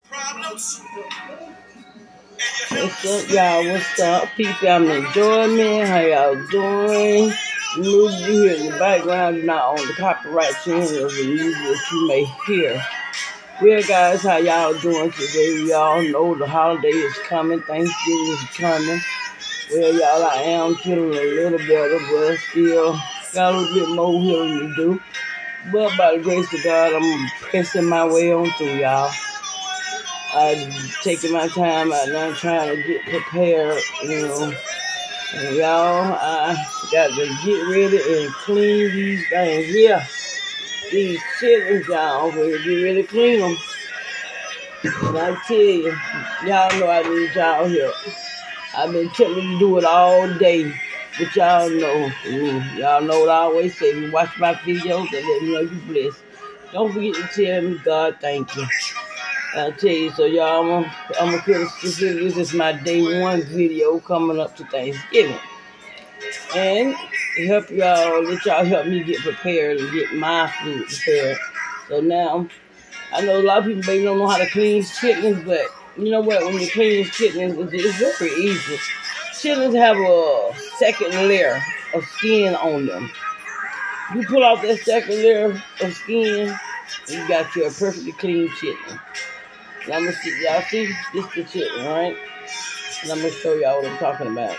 Problems. What's up, y'all? What's up? People, I'm enjoying me. How y'all doing? The music you hear in the background is not on the copyright channel of the music that you may hear. Well, guys, how y'all doing today? We all know the holiday is coming. Thanksgiving is coming. Well, y'all, I am feeling a little better, but still got a little bit more healing to do. But by the grace of God, I'm pressing my way on through, y'all. I'm taking my time out now trying to get prepared, And y'all, I got to get ready and clean these things here. These chitlins, y'all, we're get ready to clean them. And I tell you, y'all know I need y'all help. I've been telling you to do it all day, but y'all know Y'all know what I always say. If you watch my videos and let me know you blessed. Don't forget to tell me, God, thank you. I tell you, so y'all, I'm gonna this is my day one video coming up to Thanksgiving. And let y'all help me get prepared and get my food prepared. So now, I know a lot of people maybe don't know how to clean chitlins, but you know what? When you clean chitlins, it's very easy. Chitlins have a second layer of skin on them. You pull off that second layer of skin, you got your perfectly clean chitlin. And I'm gonna see, y'all see, this is the chitlin, right? And I'm gonna show y'all what I'm talking about.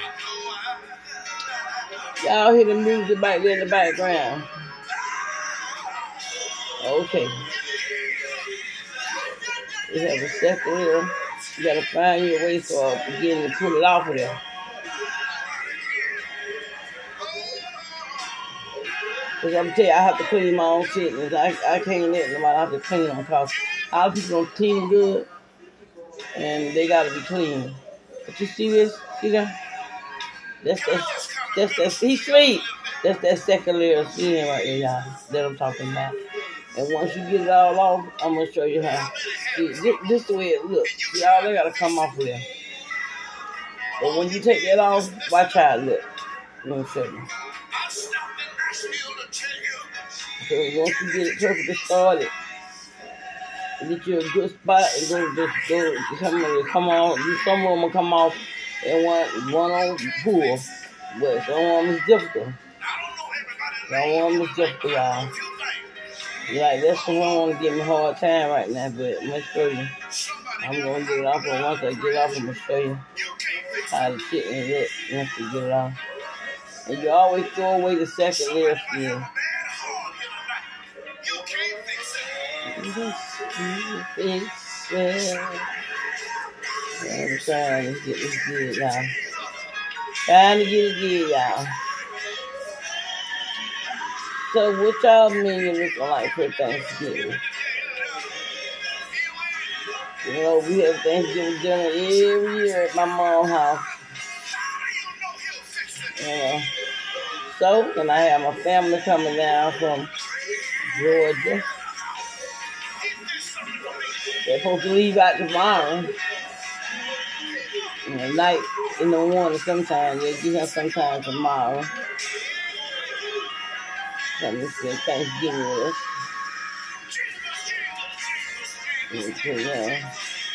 Y'all hear the music back there in the background. Okay. They have a second layer. You gotta find your way so I begin to pull it off of there. Because I'm telling you, I have to clean my own chitlins. I can't let nobody have to clean them because a lot of people don't clean good and they gotta be clean. But you see this? See that? That's he's sweet. That's that second layer of skin right there, y'all, that I'm talking about. And once you get it all off, I'm gonna show you how. See, this is the way it looks. See, all they gotta come off of there. But when you take that off, watch how it look. Let me show you. So once you get it perfectly started, get you a good spot and come on. Some of them will come off and one on pull, but some of them is difficult. Some of them is difficult, y'all. Like that's the one I want to give me a hard time right now, but I'm gonna show you. I'm gonna get it off, and once I get it off, I'm gonna show you how the chitlin look once you get it off. And you always throw away the second layer skin. I'm trying to get this good, y'all. Trying to get it good, y'all. So what y'all mean looking like for Thanksgiving? You know, we have Thanksgiving dinner every year at my mom's house. So, and I have my family coming down from Georgia. They're supposed to leave out tomorrow. At night, in the morning, sometime. They'll get here sometime tomorrow. Come to spend Thanksgiving with us. Okay, yeah.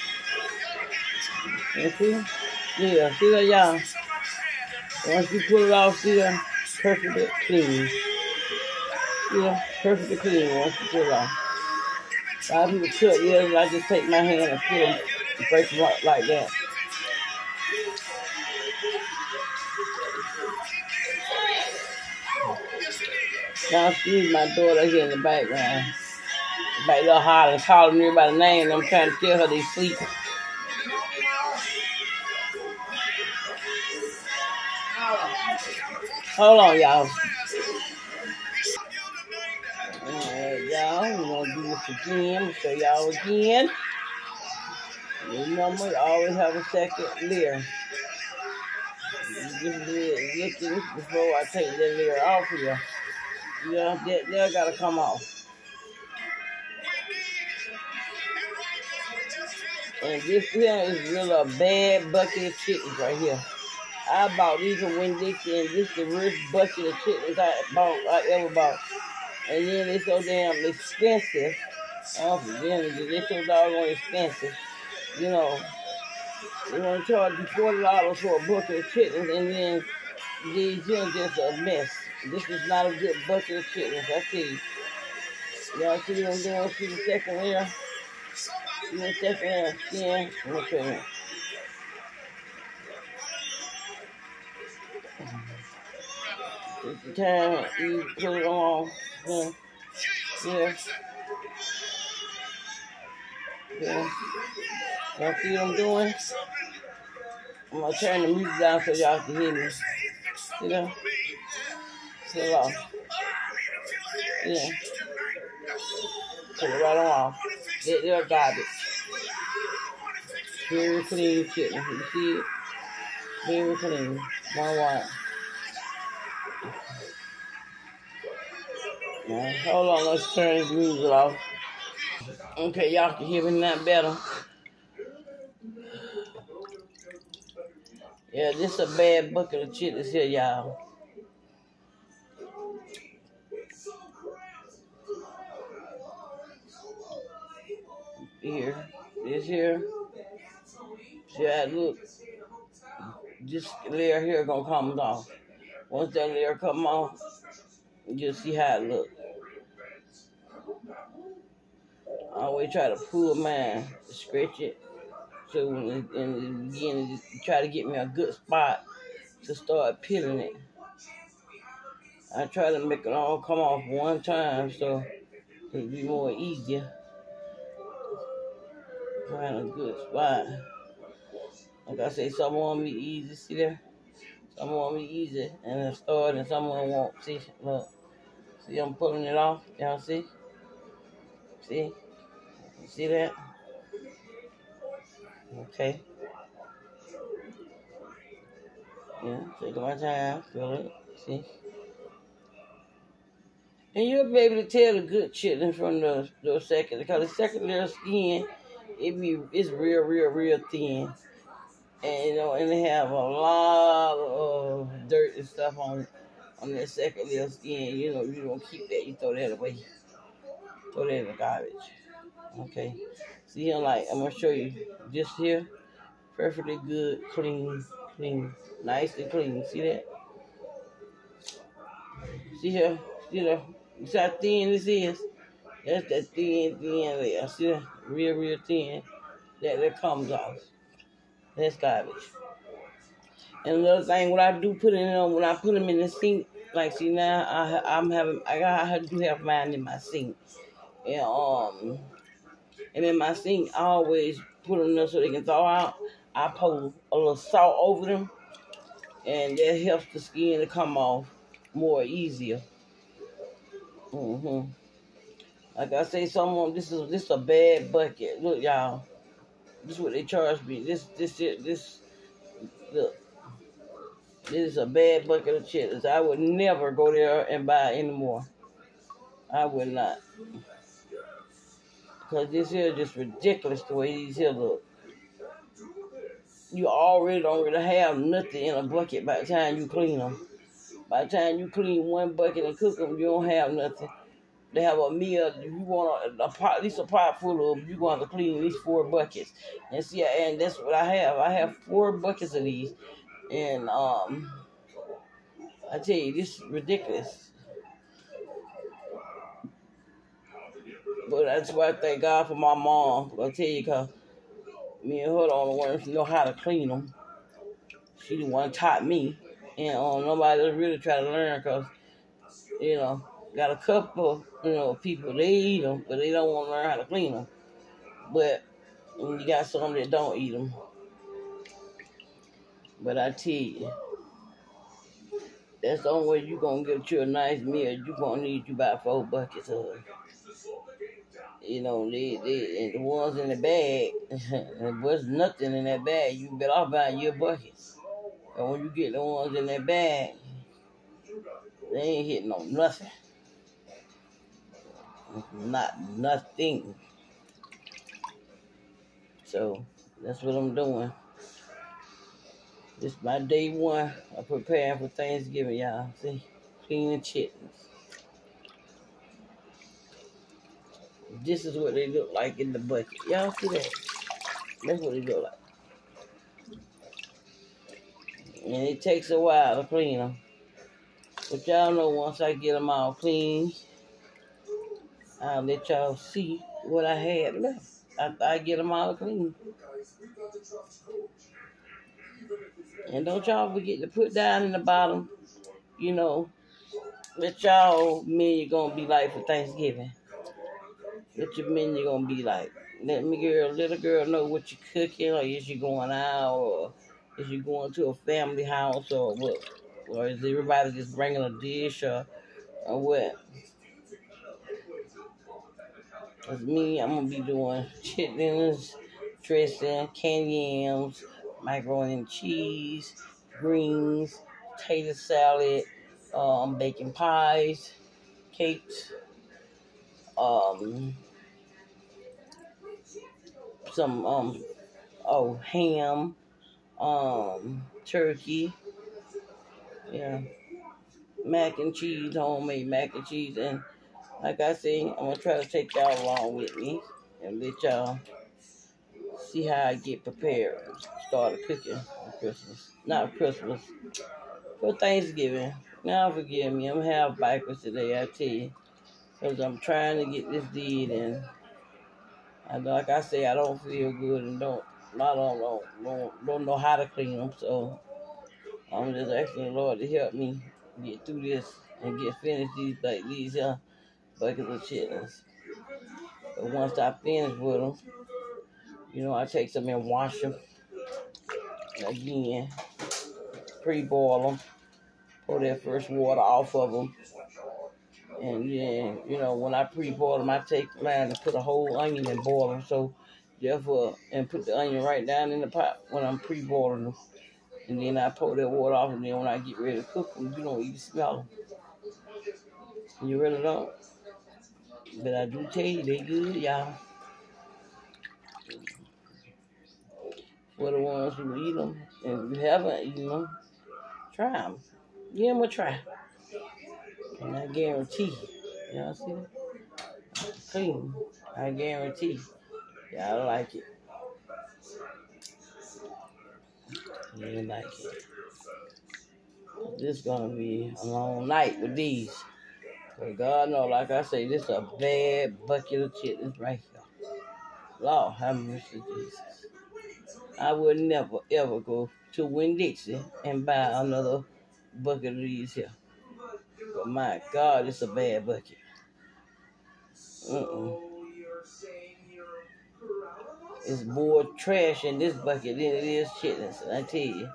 You see? Yeah, see that, y'all? Once you pull it off, see that? Perfectly clean. Yeah, perfectly clean once you pull it off. A lot of people cut theirs, I just take my hand and pull them and break them up like that. Now, excuse my daughter here in the background. Back there hollering, calling me by the name, and I'm trying to tell her they sleep. Hold on, y'all. Alright, y'all. We're going to do this again. I'm going to show y'all again. Remember, I always have a second layer. Just looking before I take that layer off here. Yeah, that got to come off. And this here is really a bad bucket of chitlins right here. I bought these from Winn-Dixie, and this is the worst bucket of chitlins I ever bought. And then they're so damn expensive. off the dinner. They're so doggone expensive. You know, they want to charge you $40 for a bucket of chitlins, and then these here just a mess. This is not a good bucket of chitlins, I tell you. Y'all see what I'm doing? See the second layer? See the second layer of skin? I'm going to show you. Take the time, you put it on. Yeah. Yeah. Y'all see what I'm doing? I'm going to turn the music down so y'all can hear me. See that? Put it off. Yeah. Put it right on off. They're garbage. Very clean chitlins. You see it? Very clean. One. Now, hold on, let's turn this music off. Okay, y'all can hear me now better. Yeah, this is a bad bucket of chitlins here, y'all. Here, this here. See how it look? This layer here gonna come off. Once that layer come off, you'll see how it look. I always try to pull mine, stretch it, so when it, in the beginning, try to get me a good spot to start peeling it. I try to make it all come off one time, so it'll be more easier. Find a good spot. Like I say, some want me easy, see there? Some want me easy, and then start, and some won't. See, look. See, I'm pulling it off. Y'all see? See? You see that? Okay. Yeah, take my time, feel it. See? And you'll be able to tell the good chitlin from the second, because the second layer of skin, it's real thin. And you know, and they have a lot of dirt and stuff on that second layer of skin. You know, you don't keep that, you throw that away. Throw that in the garbage. Okay. See here, like, I'm gonna show you just here. Perfectly good, clean, nice and clean. See that? See here? See that? You see how thin this is? That's that thin layer. See that? Real thin. That comes off. That's garbage. And another thing, what I do put in them, when I put them in the sink, like see now, I do have mine in my sink. And in my sink, I always put them there so they can thaw out. I pour a little salt over them, and that helps the skin to come off more easier. Like I say, someone, this is a bad bucket. Look, y'all, this is what they charge me. Look, this is a bad bucket of chitlins. I would never go there and buy anymore. I would not, because this here is just ridiculous the way these here look. You already don't really have nothing in a bucket by the time you clean them. By the time you clean one bucket and cook them, you don't have nothing. They have a meal. If you want at least a pot full of them, you're going to clean at least 4 buckets. And see, and that's what I have. I have 4 buckets of these. And I tell you, this is ridiculous. But that's why I thank God for my mom. I'll tell you, because me and her the only ones know how to clean them. She the one taught me. And nobody else really try to learn, because, you know, got a couple, people, they eat them, but they don't want to learn how to clean them. But you got some that don't eat them. But I tell you, that's the only way you're going to get you a nice meal. You're going to need you about 4 buckets of it. You know, and the ones in the bag, there was nothing in that bag. You better off buying your bucket. And when you get the ones in that bag, they ain't hitting on nothing. Not nothing. So that's what I'm doing. This is my day 1 of preparing for Thanksgiving, y'all. See, cleaning chitlins. This is what they look like in the bucket. Y'all see that? That's what they look like. And it takes a while to clean them. But y'all know once I get them all clean, I'll let y'all see what I had left after I get them all clean. And don't y'all forget to put down in the bottom, you know, what y'all menu gonna be like for Thanksgiving. What your menu gonna be like. Let little girl know what you're cooking, or is you going out, or is you going to a family house, or what? Or is everybody just bringing a dish, or what? Cause me, I'm gonna be doing chitlins, dressing, candy yams, macaroni and cheese, greens, potato salad, baking pies, cakes, some ham, turkey, yeah, mac and cheese, homemade mac and cheese, and like I say, I'm gonna try to take y'all along with me and let y'all see how I get prepared. Started cooking on Christmas, not Christmas, for Thanksgiving. Now forgive me, I'm half backwards today, I tell you, because I'm trying to get this deed, and like I say, I don't feel good and don't know how to clean them. So I'm just asking the Lord to help me get through this and get finished these buckets of chitlins. But once I finish with them, you know, I take some and wash them again, pre-boil them, pour that first water off of them. And then, you know, when I pre-boil them, I take mine and put a whole onion and boil them. So, therefore, and put the onion right down in the pot when I'm pre-boiling them. And then I pour that water off, and then when I get ready to cook them, you don't even smell them. You really don't. But I do tell you, they good, y'all. For the ones who eat them, and if you haven't eaten them, try them. Give them a try. And I guarantee, y'all see that? Clean. I guarantee y'all like it. You like it. This is gonna be a long night with these. But God knows, like I say, this is a bad bucket of chitlins right here. Lord have mercy, Jesus. I would never ever go to Winn-Dixie and buy another bucket of these here. But my God, it's a bad bucket. It's more trash in this bucket than it is chitlins, I tell you.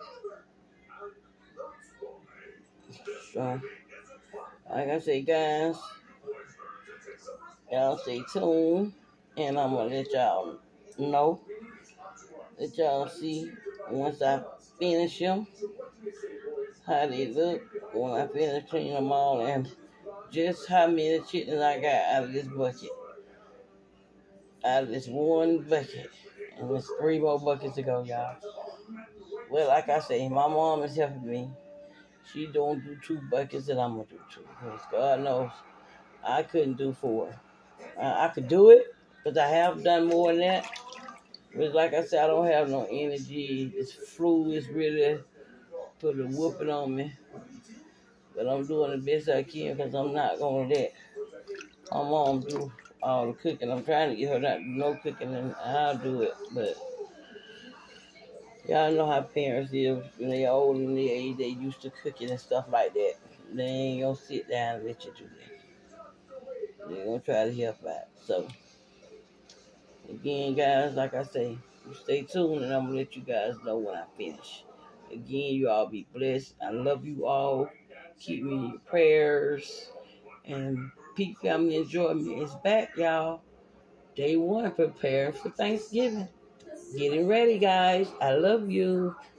So, like I say, guys, y'all stay tuned, and I'm gonna let y'all know, let y'all see once I finish them, how they look when I finish cleaning them all, and just how many chitlins I got out of this bucket. Out of this one bucket. And there's 3 more buckets to go, y'all. Well, like I say, my mom is helping me. She don't do 2 buckets, and I'm going to do 2. Because God knows I couldn't do 4. I could do it, because I have done more than that. But like I said, I don't have no energy. This flu is really put a whooping on me. But I'm doing the best I can, because I'm not going to let my mom do all the cooking. I'm trying to get her not to do no cooking, and I'll do it. But y'all know how parents is when they old in their age. They used to cooking and stuff like that. They ain't gonna sit down and let you do that. They're gonna try to help out. So again, guys, like I say, you stay tuned, and I'm gonna let you guys know when I finish. Again, you all be blessed. I love you all. Keep me in your prayers. And Peak Family Enjoyment is back, y'all. Day 1, preparing for Thanksgiving. Getting ready, guys. I love you.